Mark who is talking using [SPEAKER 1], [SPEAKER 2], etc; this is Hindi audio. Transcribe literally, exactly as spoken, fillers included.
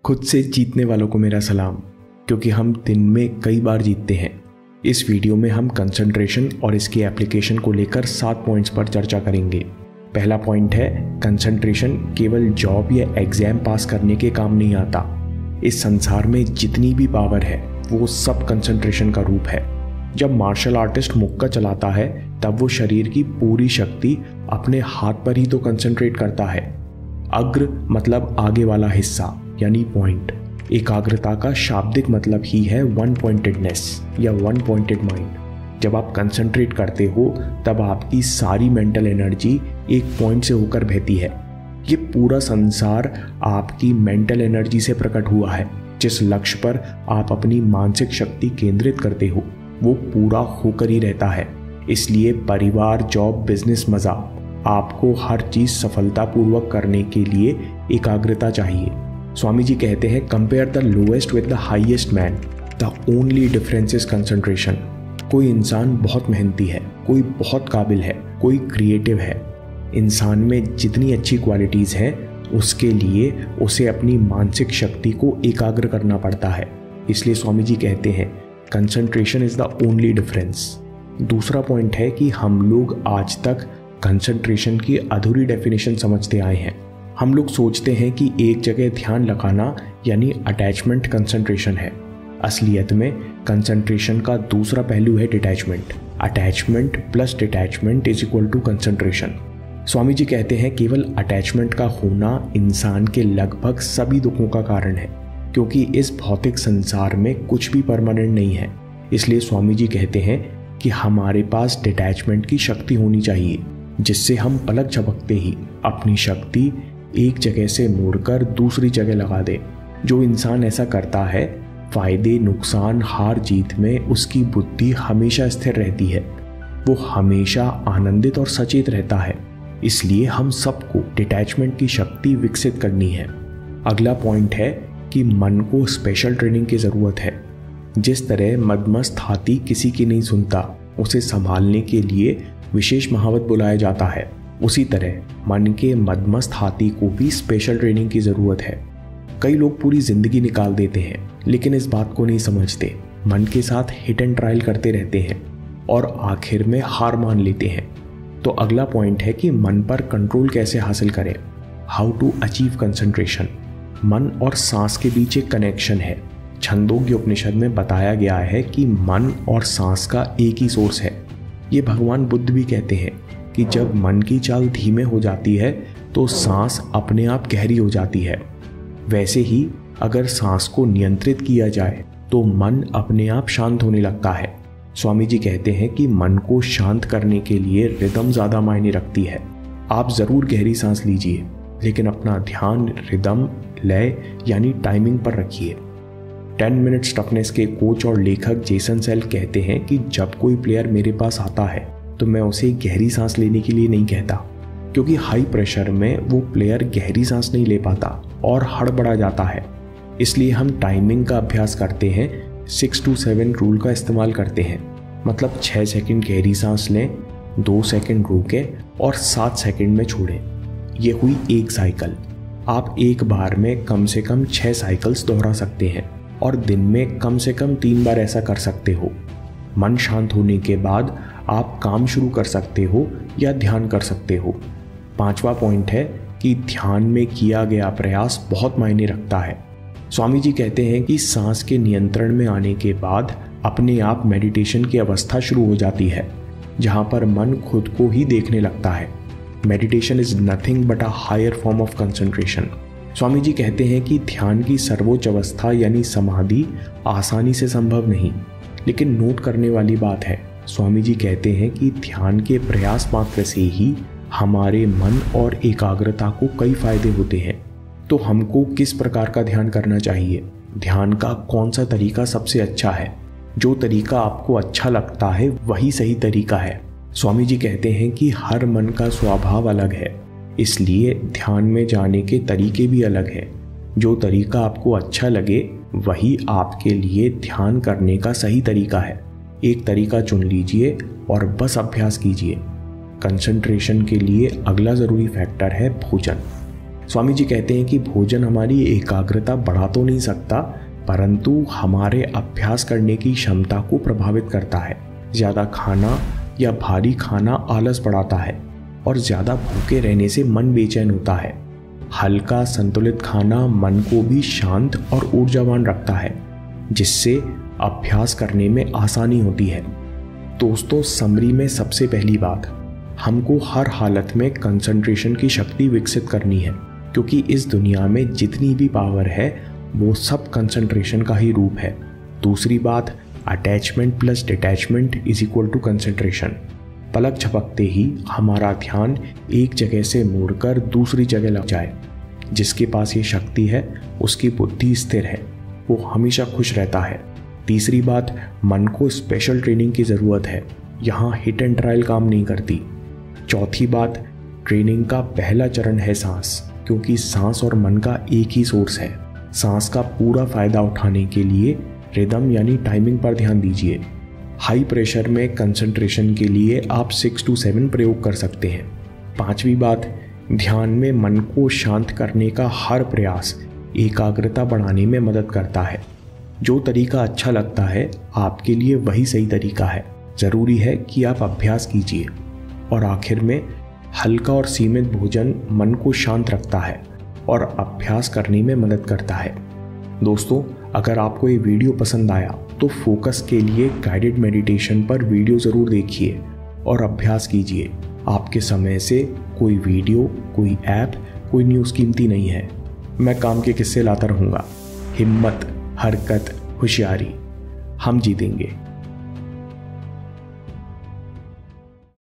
[SPEAKER 1] खुद से जीतने वालों को मेरा सलाम, क्योंकि हम दिन में कई बार जीतते हैं। इस वीडियो में हम कंसंट्रेशन और इसकी एप्लीकेशन को लेकर सात पॉइंट्स पर चर्चा करेंगे। पहला पॉइंट है, कंसंट्रेशन केवल जॉब या एग्जाम पास करने के काम नहीं आता। इस संसार में जितनी भी पावर है वो सब कंसंट्रेशन का रूप है। जब मार्शल आर्टिस्ट मुक्का चलाता है तब वो शरीर की पूरी शक्ति अपने हाथ पर ही तो कंसंट्रेट करता है। अग्र मतलब आगे वाला हिस्सा यानी पॉइंट। एकाग्रता का शाब्दिक मतलब ही है वन पॉइंटेडनेस या वन पॉइंटेड माइंड। जब आप कंसंट्रेट करते हो तब आपकी सारी मेंटल एनर्जी एक पॉइंट से होकर बहती है। ये पूरा संसार आपकी मेंटल एनर्जी से प्रकट हुआ है। जिस लक्ष्य पर आप अपनी मानसिक शक्ति केंद्रित करते हो वो पूरा होकर ही रहता है। इसलिए परिवार, जॉब, बिजनेस, मजा, आपको हर चीज सफलतापूर्वक करने के लिए एकाग्रता चाहिए। स्वामी जी कहते हैं, compare the lowest with the highest man, the only difference is concentration. कोई इंसान बहुत मेहनती है, कोई बहुत काबिल है, कोई क्रिएटिव है। इंसान में जितनी अच्छी क्वालिटीज हैं उसके लिए उसे अपनी मानसिक शक्ति को एकाग्र करना पड़ता है। इसलिए स्वामी जी कहते हैं concentration is the only difference. दूसरा पॉइंट है कि हम लोग आज तक कंसंट्रेशन की अधूरी डेफिनेशन समझते आए हैं। हम लोग सोचते हैं कि एक जगह ध्यान लगाना यानी अटैचमेंट कंसंट्रेशन है। असलियत में कंसंट्रेशन का दूसरा पहलू है detachment. Attachment plus detachment is equal to concentration. Swami ji कहते हैं केवल अटैचमेंट का होना इंसान के लगभग सभी दुखों का कारण है, क्योंकि इस भौतिक संसार में कुछ भी परमानेंट नहीं है। इसलिए स्वामी जी कहते हैं कि हमारे पास डिटैचमेंट की शक्ति होनी चाहिए, जिससे हम पलक झपकते ही अपनी शक्ति एक जगह से मोड़कर दूसरी जगह लगा दे। जो इंसान ऐसा करता है, फायदे, नुकसान, हार जीत में उसकी बुद्धि हमेशा स्थिर रहती है। वो हमेशा आनंदित और सचेत रहता है। इसलिए हम सबको डिटैचमेंट की शक्ति विकसित करनी है। अगला पॉइंट है कि मन को स्पेशल ट्रेनिंग की ज़रूरत है। जिस तरह मदमस्त हाथी किसी की नहीं सुनता, उसे संभालने के लिए विशेष महावत बुलाया जाता है, उसी तरह मन के मदमस्त हाथी को भी स्पेशल ट्रेनिंग की ज़रूरत है। कई लोग पूरी ज़िंदगी निकाल देते हैं लेकिन इस बात को नहीं समझते। मन के साथ हिट एंड ट्रायल करते रहते हैं और आखिर में हार मान लेते हैं। तो अगला पॉइंट है कि मन पर कंट्रोल कैसे हासिल करें। How to achieve concentration. मन और सांस के बीच एक कनेक्शन है। छंदोग्य उपनिषद में बताया गया है कि मन और सांस का एक ही सोर्स है। ये भगवान बुद्ध भी कहते हैं कि जब मन की चाल धीमे हो जाती है तो सांस अपने आप गहरी हो जाती है। वैसे ही अगर सांस को नियंत्रित किया जाए तो मन अपने आप शांत होने लगता है। स्वामी जी कहते हैं कि मन को शांत करने के लिए रिदम ज़्यादा मायने रखती है। आप ज़रूर गहरी सांस लीजिए, लेकिन अपना ध्यान रिदम, लय यानी टाइमिंग पर रखिए। टेन मिनट्स टफनेस के कोच और लेखक जेसन सेल कहते हैं कि जब कोई प्लेयर मेरे पास आता है तो मैं उसे गहरी सांस लेने के लिए नहीं कहता, क्योंकि हाई प्रेशर में वो प्लेयर गहरी सांस नहीं ले पाता और हड़बड़ा जाता है। इसलिए हम टाइमिंग का अभ्यास करते हैं, सिक्स टू सेवन रूल का इस्तेमाल करते हैं। मतलब छः सेकंड गहरी सांस लें, दो सेकंड रोकें और सात सेकंड में छोड़ें। ये हुई एक साइकिल। आप एक बार में कम से कम छः साइकिल्स दोहरा सकते हैं और दिन में कम से कम तीन बार ऐसा कर सकते हो। मन शांत होने के बाद आप काम शुरू कर सकते हो या ध्यान कर सकते हो। पांचवा पॉइंट है कि ध्यान में किया गया प्रयास बहुत मायने रखता है। स्वामी जी कहते हैं कि सांस के नियंत्रण में आने के बाद अपने आप मेडिटेशन की अवस्था शुरू हो जाती है, जहां पर मन खुद को ही देखने लगता है। Meditation is nothing but a higher form of concentration. Swami ji कहते हैं कि ध्यान की सर्वोच्च अवस्था यानी समाधि आसानी से संभव नहीं, लेकिन नोट करने वाली बात है, स्वामी जी कहते हैं कि ध्यान के प्रयास मात्र से ही हमारे मन और एकाग्रता को कई फायदे होते हैं। तो हमको किस प्रकार का ध्यान करना चाहिए? ध्यान का कौन सा तरीका सबसे अच्छा है? जो तरीका आपको अच्छा लगता है वही सही तरीका है। स्वामी जी कहते हैं कि हर मन का स्वभाव अलग है, इसलिए ध्यान में जाने के तरीके भी अलग हैं। जो तरीका आपको अच्छा लगे वही आपके लिए ध्यान करने का सही तरीका है। एक तरीका चुन लीजिए और बस अभ्यास कीजिए। कंसंट्रेशन के लिए अगला ज़रूरी फैक्टर है भोजन। स्वामी जी कहते हैं कि भोजन हमारी एकाग्रता बढ़ा तो नहीं सकता, परंतु हमारे अभ्यास करने की क्षमता को प्रभावित करता है। ज़्यादा खाना या भारी खाना आलस बढ़ाता है और ज़्यादा भूखे रहने से मन बेचैन होता है। हल्का संतुलित खाना मन को भी शांत और ऊर्जावान रखता है, जिससे अभ्यास करने में आसानी होती है। दोस्तों, समरी में सबसे पहली बात, हमको हर हालत में कंसंट्रेशन की शक्ति विकसित करनी है, क्योंकि इस दुनिया में जितनी भी पावर है वो सब कंसंट्रेशन का ही रूप है। दूसरी बात, attachment plus detachment is equal to concentration. पलक झपकते ही हमारा ध्यान एक जगह से मुड़कर दूसरी जगह लग जाए। जिसके पास ये शक्ति है उसकी बुद्धि स्थिर है, वो हमेशा खुश रहता है। तीसरी बात, मन को स्पेशल ट्रेनिंग की ज़रूरत है, यहाँ हिट एंड ट्रायल काम नहीं करती। चौथी बात, ट्रेनिंग का पहला चरण है सांस, क्योंकि सांस और मन का एक ही सोर्स है। सांस का पूरा फायदा उठाने के लिए रिदम यानी टाइमिंग पर ध्यान दीजिए। हाई प्रेशर में कंसंट्रेशन के लिए आप सिक्स टू सेवन प्रयोग कर सकते हैं। पांचवी बात, ध्यान में मन को शांत करने का हर प्रयास एकाग्रता बढ़ाने में मदद करता है। जो तरीका अच्छा लगता है आपके लिए वही सही तरीका है, ज़रूरी है कि आप अभ्यास कीजिए। और आखिर में, हल्का और सीमित भोजन मन को शांत रखता है और अभ्यास करने में मदद करता है। दोस्तों, अगर आपको ये वीडियो पसंद आया तो फोकस के लिए गाइडेड मेडिटेशन पर वीडियो ज़रूर देखिए और अभ्यास कीजिए। आपके समय से कोई वीडियो, कोई ऐप, कोई न्यूज़ कीमती नहीं है। मैं काम के किस्से लाता रहूँगा। हिम्मत, हरकत, होशियारी, हम जीतेंगे।